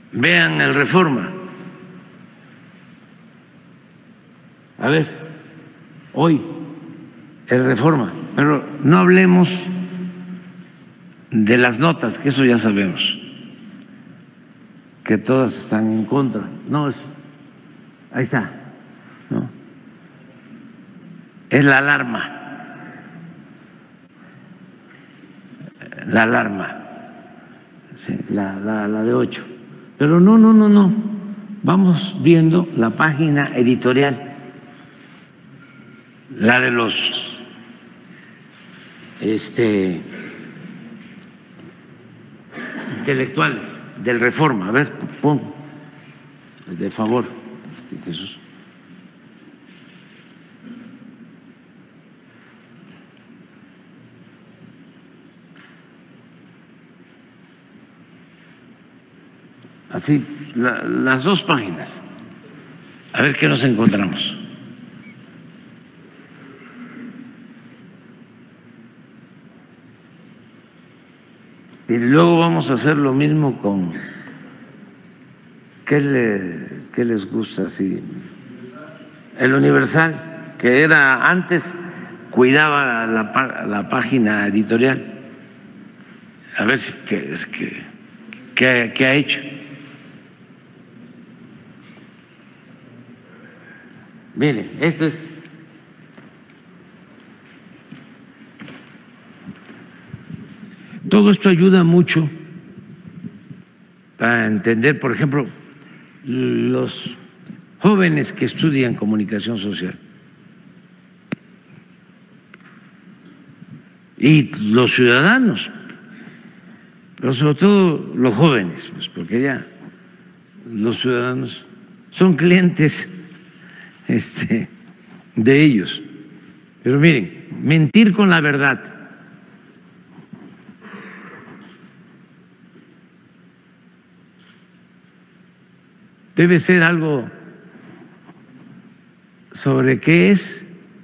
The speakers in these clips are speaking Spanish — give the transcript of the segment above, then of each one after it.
vean el Reforma. A ver, hoy el Reforma, pero no hablemos de las notas, que eso ya sabemos, que todas están en contra. No, ahí está, ¿no? Es la alarma, sí, la de 8. Pero no, vamos viendo la página editorial, la de los intelectuales del Reforma. A ver, pon, de favor, Jesús. Así, las dos páginas. A ver qué nos encontramos. Y luego vamos a hacer lo mismo con ¿qué les gusta? Sí. El Universal, que era antes, cuidaba la página editorial. A ver qué ha hecho. Mire, este es todo esto ayuda mucho para entender, por ejemplo, los jóvenes que estudian comunicación social y los ciudadanos, pero sobre todo los jóvenes, pues porque ya los ciudadanos son clientes de ellos. Pero miren, mentir con la verdad. Debe ser algo sobre qué es,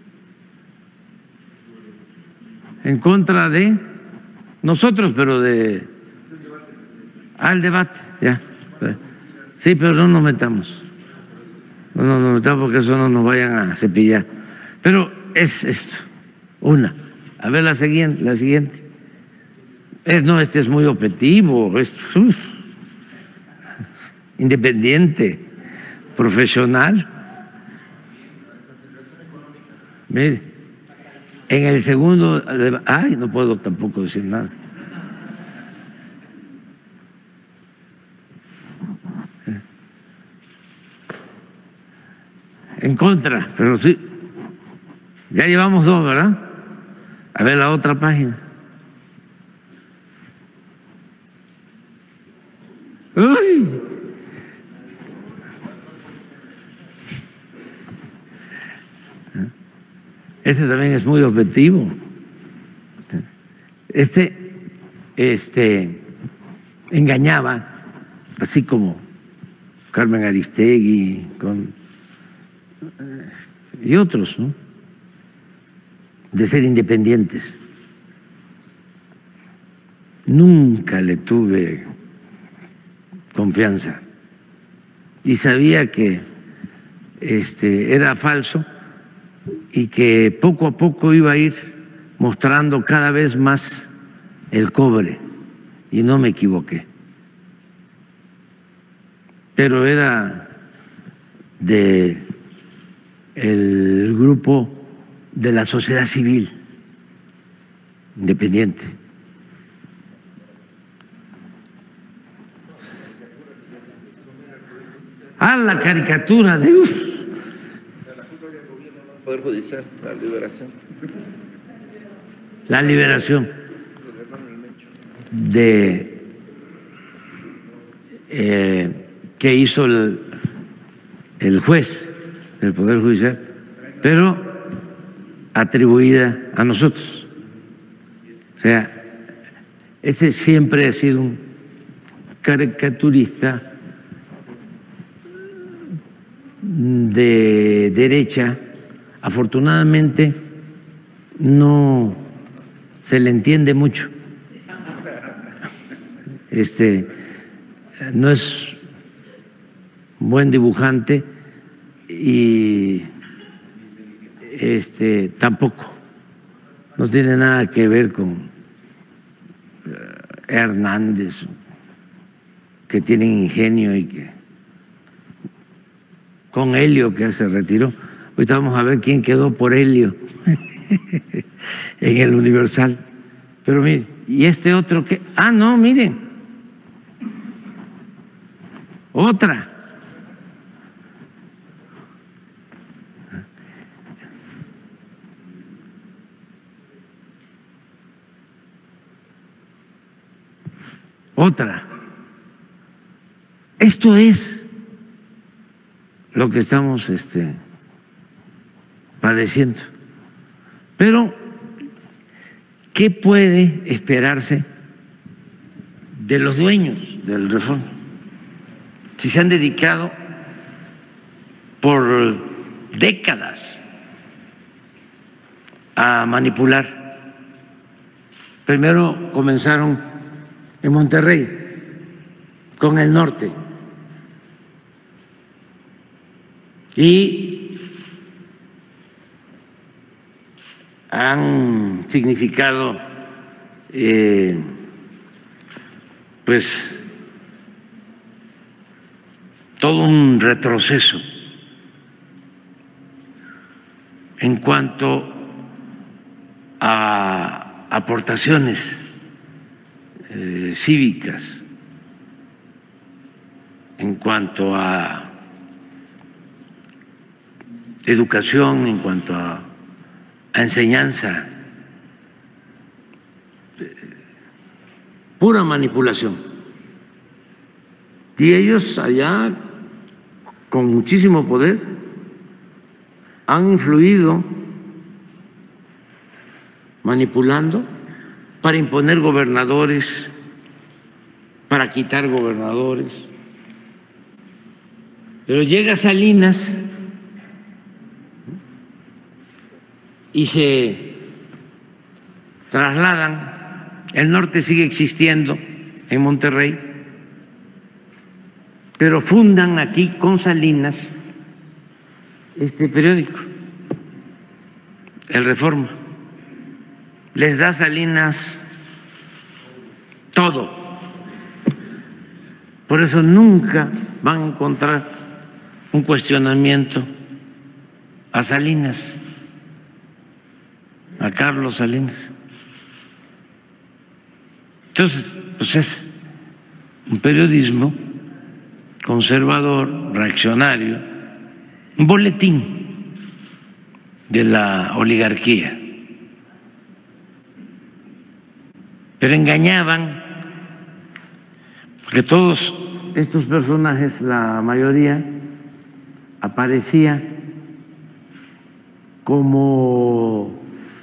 en contra de nosotros, pero al debate, ya. Sí, pero no nos metamos. No nos metamos porque eso no nos vayan a cepillar. Pero es esto, una. A ver la siguiente. Este es muy objetivo, es independiente, profesional. Mire, en el segundo, no puedo tampoco decir nada. En contra, pero sí, ya llevamos dos, ¿verdad? A ver la otra página. ¡Uy! Este también es muy objetivo. Engañaba, así como Carmen Aristegui y otros, ¿no? De ser independientes. Nunca le tuve confianza y sabía que era falso y que poco a poco iba a ir mostrando cada vez más el cobre, y no me equivoqué. Pero era de el grupo de la sociedad civil independiente. La caricatura de Poder Judicial, la liberación. La liberación de que hizo el juez del Poder Judicial, pero atribuida a nosotros. O sea, este siempre ha sido un caricaturista de derecha. Afortunadamente no se le entiende mucho. No es un buen dibujante y tampoco, no tiene nada que ver con Hernández, que tienen ingenio, y que con Helio, que se retiró. Ahorita vamos a ver quién quedó por Helio en el Universal. Pero miren, y este otro que, no, miren, otra. Otra. Esto es lo que estamos padeciendo. Pero, ¿qué puede esperarse de los dueños del Reforma? Si se han dedicado por décadas a manipular. Primero comenzaron en Monterrey, con el norte, y han significado pues todo un retroceso en cuanto a aportaciones cívicas, en cuanto a educación, en cuanto a enseñanza, pura manipulación. Y ellos allá, con muchísimo poder, han influido manipulando para imponer gobernadores, para quitar gobernadores. Pero llega Salinas y se trasladan. El norte sigue existiendo en Monterrey, pero fundan aquí con Salinas este periódico, El Reforma. Les da Salinas todo. Por eso nunca van a encontrar un cuestionamiento a Salinas, a Carlos Salinas. Entonces, pues es un periodismo conservador, reaccionario, un boletín de la oligarquía. Pero engañaban, porque todos estos personajes, la mayoría, aparecía como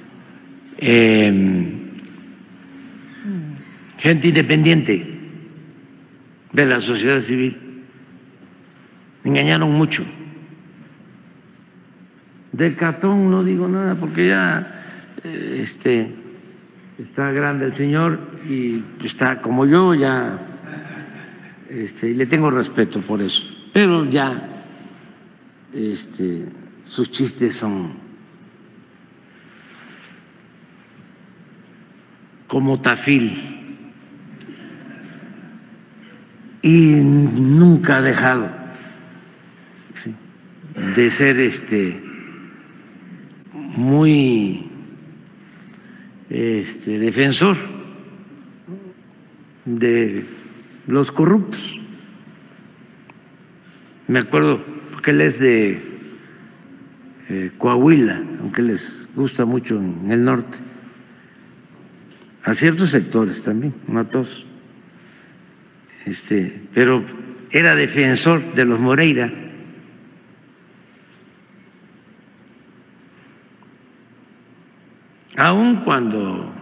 gente independiente de la sociedad civil. Engañaron mucho. De Catón no digo nada porque ya está grande el señor y está como yo, ya y le tengo respeto por eso. Pero ya sus chistes son como Tafil, y nunca ha dejado de ser muy defensor de los corruptos. Me acuerdo porque él es de Coahuila, aunque les gusta mucho en el norte, a ciertos sectores también, no a todos, pero era defensor de los Moreira. Aun cuando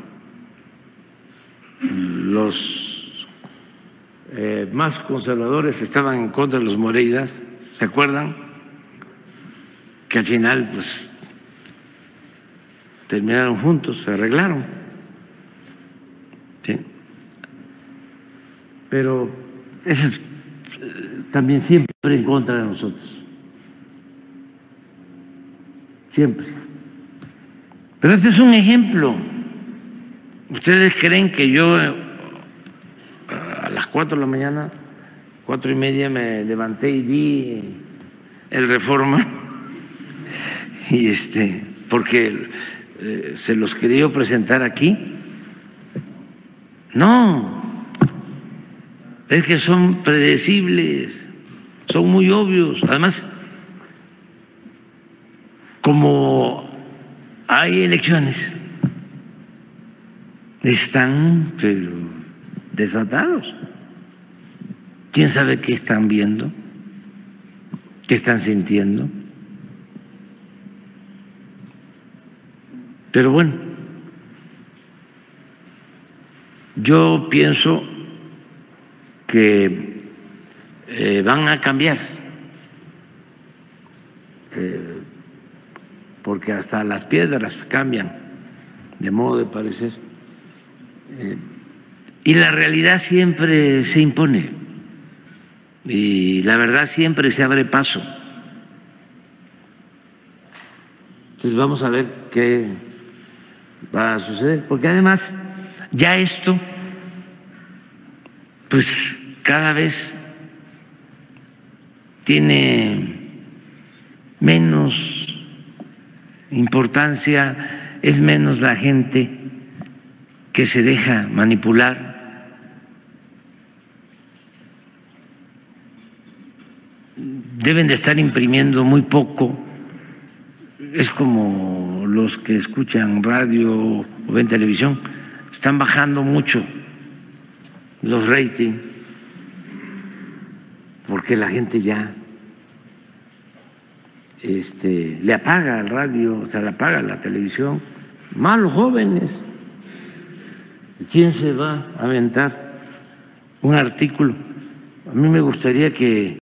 los más conservadores estaban en contra de los Moreiras, ¿se acuerdan? Que al final pues terminaron juntos, se arreglaron. ¿Sí? Pero esa es también siempre en contra de nosotros. Siempre. Pero este es un ejemplo. ¿Ustedes creen que yo a las 4 de la mañana, 4:30, me levanté y vi el Reforma? Y porque se los quería presentar aquí. No, es que son predecibles, son muy obvios. Además, como hay elecciones, están desatados. ¿Quién sabe qué están viendo? ¿Qué están sintiendo? Pero bueno, yo pienso que van a cambiar, porque hasta las piedras cambian de modo de parecer, y la realidad siempre se impone y la verdad siempre se abre paso. Entonces vamos a ver qué va a suceder, porque además ya esto pues cada vez tiene menos importancia, es menos la gente que se deja manipular. Deben de estar imprimiendo muy poco. Es como los que escuchan radio o ven televisión, están bajando mucho los ratings porque la gente ya le apaga el radio, o sea, le apaga la televisión. Más los jóvenes. ¿Quién se va a aventar un artículo? A mí me gustaría que